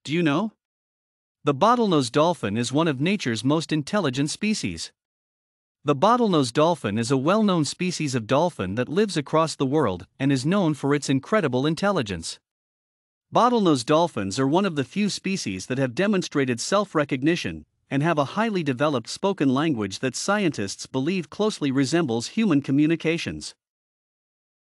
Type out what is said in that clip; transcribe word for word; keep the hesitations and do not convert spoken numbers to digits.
Do you know? The bottlenose dolphin is one of nature's most intelligent species. The bottlenose dolphin is a well-known species of dolphin that lives across the world and is known for its incredible intelligence. Bottlenose dolphins are one of the few species that have demonstrated self-recognition and have a highly developed spoken language that scientists believe closely resembles human communications.